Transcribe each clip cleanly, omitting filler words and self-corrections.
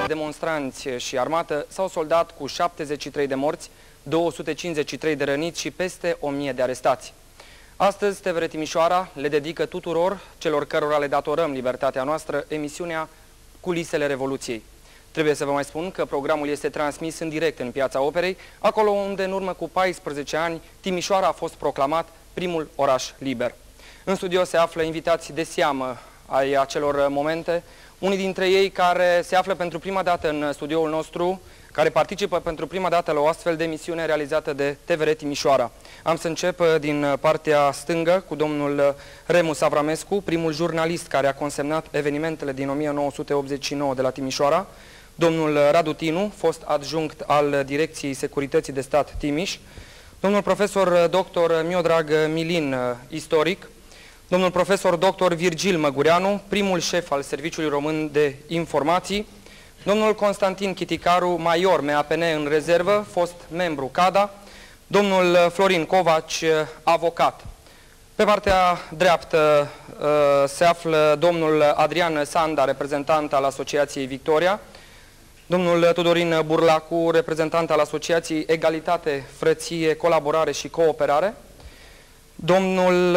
demonstranți și armată s-au soldat cu 73 de morți, 253 de răniți și peste 1000 de arestați. Astăzi, TVR Timișoara le dedică tuturor celor cărora le datorăm libertatea noastră emisiunea Culisele Revoluției. Trebuie să vă mai spun că programul este transmis în direct în Piața Operei, acolo unde în urmă cu 14 ani Timișoara a fost proclamat primul oraș liber. În studio se află invitați de seamă ai acelor momente, unii dintre ei care se află pentru prima dată în studioul nostru, care participă pentru prima dată la o astfel de emisiune realizată de TVR Timișoara. Am să încep din partea stângă cu domnul Remus Avramescu, primul jurnalist care a consemnat evenimentele din 1989 de la Timișoara, domnul Radu Tinu, fost adjunct al Direcției Securității de Stat Timiș, domnul profesor dr. Miodrag Milin, istoric, domnul profesor dr. Virgil Măgureanu, primul șef al Serviciului Român de Informații, domnul Constantin Chiticaru, major MAPN în rezervă, fost membru CADA, domnul Florin Covaci, avocat. Pe partea dreaptă se află domnul Adrian Sanda, reprezentant al Asociației Victoria, domnul Tudorin Burlacu, reprezentant al Asociației Egalitate, Frăție, Colaborare și Cooperare, domnul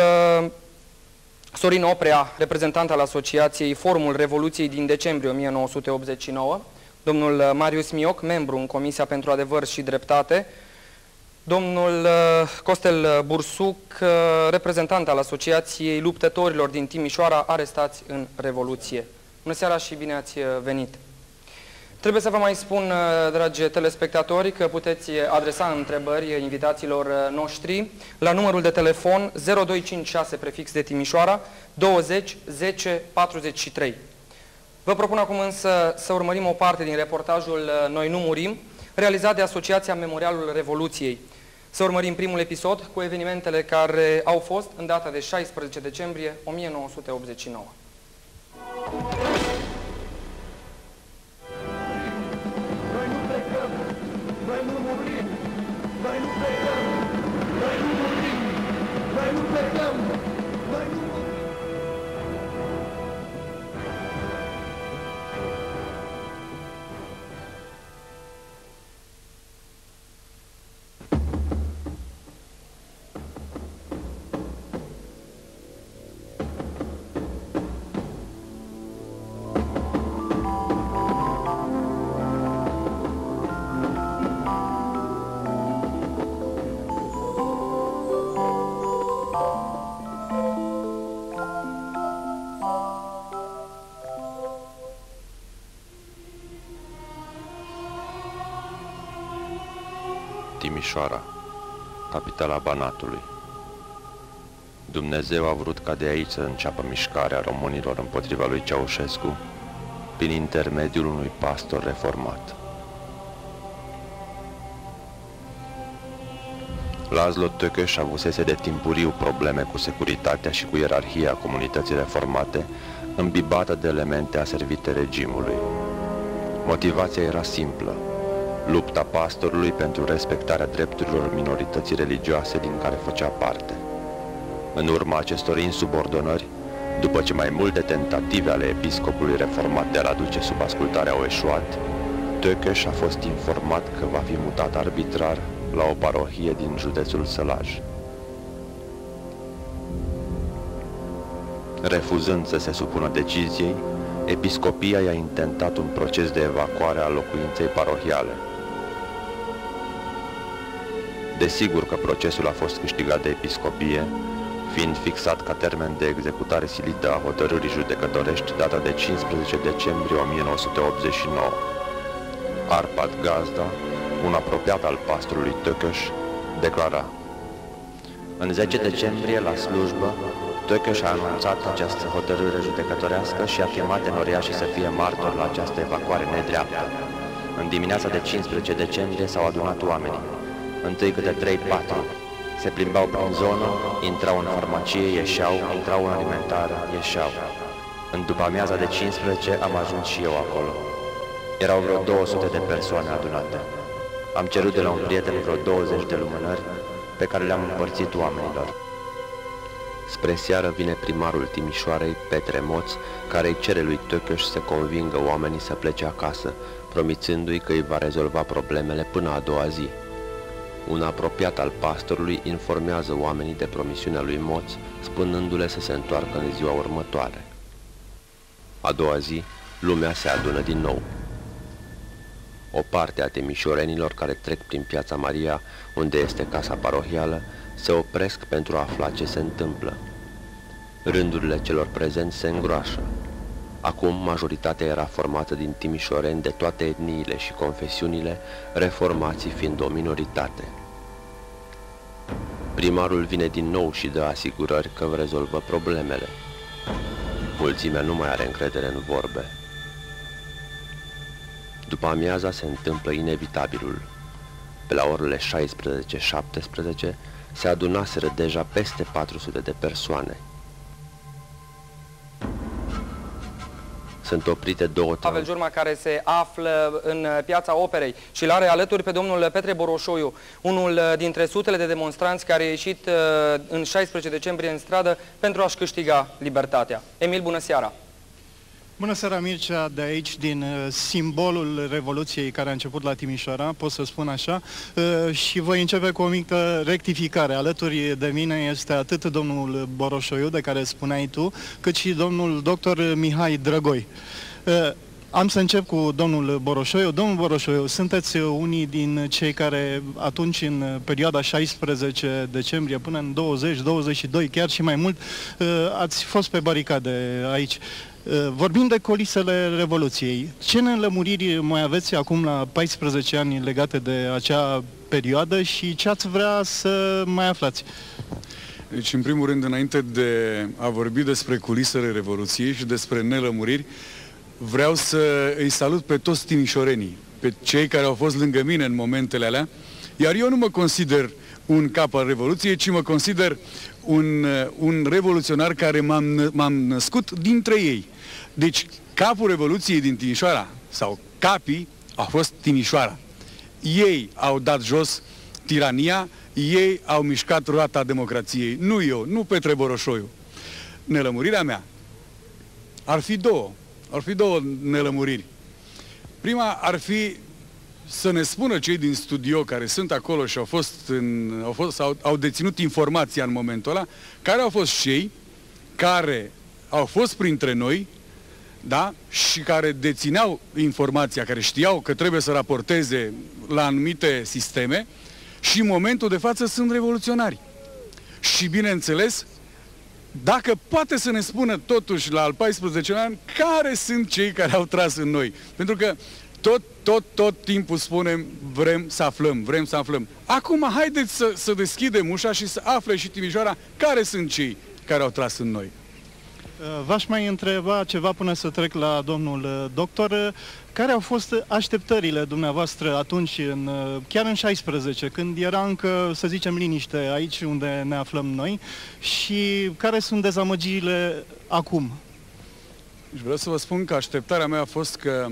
Sorin Oprea, reprezentant al Asociației Forumul Revoluției din decembrie 1989, domnul Marius Mioc, membru în Comisia pentru Adevăr și Dreptate, domnul Costel Bursuc, reprezentant al Asociației Luptătorilor din Timișoara, arestați în Revoluție. Bună seara și bine ați venit! Trebuie să vă mai spun, dragi telespectatori, că puteți adresa întrebări invitațiilor noștri la numărul de telefon 0256 prefix de Timișoara 20 10 43. Vă propun acum însă să urmărim o parte din reportajul Noi nu murim, realizat de Asociația Memorialul Revoluției. Să urmărim primul episod cu evenimentele care au fost în data de 16 decembrie 1989. Timișoara, capitala Banatului. Dumnezeu a vrut ca de aici să înceapă mișcarea românilor împotriva lui Ceaușescu prin intermediul unui pastor reformat. Laszlo Tőkés avusese de timpuriu probleme cu securitatea și cu ierarhia comunității reformate, îmbibată de elemente aservite regimului. Motivația era simplă: lupta pastorului pentru respectarea drepturilor minorității religioase din care făcea parte. În urma acestor insubordonări, după ce mai multe tentative ale episcopului reformat de a-l aduce sub ascultare au eșuat, Tőkés a fost informat că va fi mutat arbitrar la o parohie din județul Sălaj. Refuzând să se supună deciziei, episcopia i-a intentat un proces de evacuare a locuinței parohiale. Desigur că procesul a fost câștigat de episcopie, fiind fixat ca termen de executare silită a hotărârii judecătorești data de 15 decembrie 1989. Arpad Gazda, un apropiat al pastorului Tőkés, declara: În 10 decembrie, la slujbă, Tőkés a anunțat această hotărâre judecătorească și a chemat enoriașii să fie martori la această evacuare nedreaptă. În dimineața de 15 decembrie s-au adunat oamenii. Întâi câte 3-4. Se plimbau prin zonă, intrau în farmacie, ieșeau, intrau în alimentară, ieșeau. În după amiaza de 15 am ajuns și eu acolo. Erau vreo 200 de persoane adunate. Am cerut de la un prieten vreo 20 de lumânări pe care le-am împărțit oamenilor. Spre seară vine primarul Timișoarei, Petre Moț, care îi cere lui Tăcăș să convingă oamenii să plece acasă, promițându-i că îi va rezolva problemele până a doua zi. Un apropiat al pastorului informează oamenii de promisiunea lui Moț, spunându-le să se întoarcă în ziua următoare. A doua zi, lumea se adună din nou. O parte a timișorenilor care trec prin Piața Maria, unde este casa parohială, se opresc pentru a afla ce se întâmplă. Rândurile celor prezenți se îngroașă. Acum majoritatea era formată din timișoreni de toate etniile și confesiunile, reformații fiind o minoritate. Primarul vine din nou și dă asigurări că rezolvă problemele. Mulțimea nu mai are încredere în vorbe. După amiaza se întâmplă inevitabilul. Pe la orele 16-17 se adunaseră deja peste 400 de persoane. Sunt oprite două Pavel Giurma, care se află în Piața Operei și l-are alături pe domnul Petre Boroșoiu, unul dintre sutele de demonstranți care a ieșit în 16 decembrie în stradă pentru a-și câștiga libertatea. Emil, bună seara! Bună seara, Mircea, de aici, din simbolul Revoluției care a început la Timișoara, pot să spun așa, și voi începe cu o mică rectificare. Alături de mine este atât domnul Boroșoiu, de care spuneai tu, cât și domnul doctor Mihai Drăgoi. Am să încep cu domnul Boroșoiu. Domnul Boroșoiu, sunteți unii din cei care atunci, în perioada 16 decembrie până în 20-22, chiar și mai mult, ați fost pe baricade aici. Vorbim de colisele Revoluției. Ce nelămuriri mai aveți acum la 14 ani legate de acea perioadă și ce ați vrea să mai aflați? Deci, în primul rând, înainte de a vorbi despre culisele Revoluției și despre nelămuriri, vreau să îi salut pe toți timișorenii, pe cei care au fost lângă mine în momentele alea, iar eu nu mă consider un cap al Revoluției, ci mă consider un revoluționar care m-am născut dintre ei. Deci, capul Revoluției din Timișoara, sau capii, a fost Timișoara. Ei au dat jos tirania, ei au mișcat roata democrației. Nu eu, nu Petre Boroșoiu. Nelămurirea mea ar fi două nelămuriri. Prima ar fi să ne spună cei din studio care sunt acolo și au deținut informația în momentul ăla, care au fost cei care au fost printre noi, da? Și care dețineau informația, care știau că trebuie să raporteze la anumite sisteme și în momentul de față sunt revoluționari. Și bineînțeles, dacă poate să ne spună totuși la al 14-lea an care sunt cei care au tras în noi. Pentru că tot timpul spunem vrem să aflăm. Acum haideți să deschidem ușa și să afle și Timișoara care sunt cei care au tras în noi. V-aș mai întreba ceva până să trec la domnul doctor. Care au fost așteptările dumneavoastră atunci, chiar în 16, când era încă, să zicem, liniște aici unde ne aflăm noi, și care sunt dezamăgirile acum? Vreau să vă spun că așteptarea mea a fost că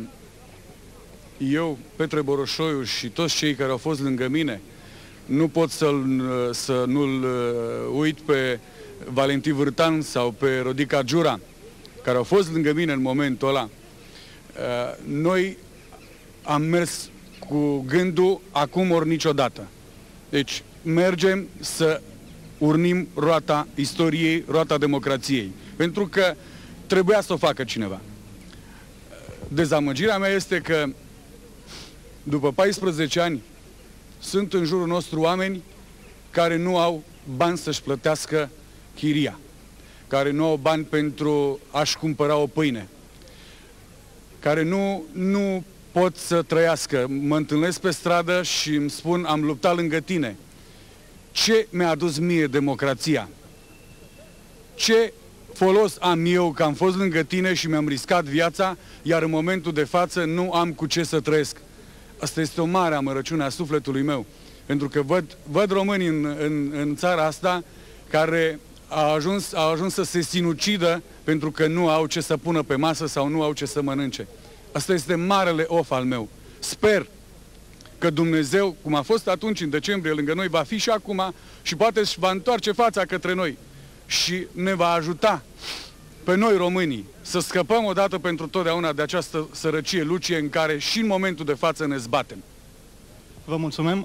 eu, Petre Boroșoiu și toți cei care au fost lângă mine, nu pot să nu-l uit pe Valentin Vârtan sau pe Rodica Giura, care au fost lângă mine în momentul ăla. Noi am mers cu gândul acum ori niciodată. Deci mergem să urnim roata istoriei, roata democrației. Pentru că trebuia să o facă cineva. Dezamăgirea mea este că după 14 ani sunt în jurul nostru oameni care nu au bani să-și plătească chiria, care nu au bani pentru a-și cumpăra o pâine, care nu pot să trăiască. Mă întâlnesc pe stradă și îmi spun, am luptat lângă tine. Ce mi-a adus mie democrația? Ce folos am eu că am fost lângă tine și mi-am riscat viața, iar în momentul de față nu am cu ce să trăiesc? Asta este o mare amărăciune a sufletului meu. Pentru că văd români în țara asta care au ajuns să se sinucidă pentru că nu au ce să pună pe masă sau nu au ce să mănânce. Asta este marele of al meu. Sper că Dumnezeu, cum a fost atunci în decembrie lângă noi, va fi și acum și poate își va întoarce fața către noi și ne va ajuta pe noi românii să scăpăm odată pentru totdeauna de această sărăcie lucie în care și în momentul de față ne zbatem. Vă mulțumim.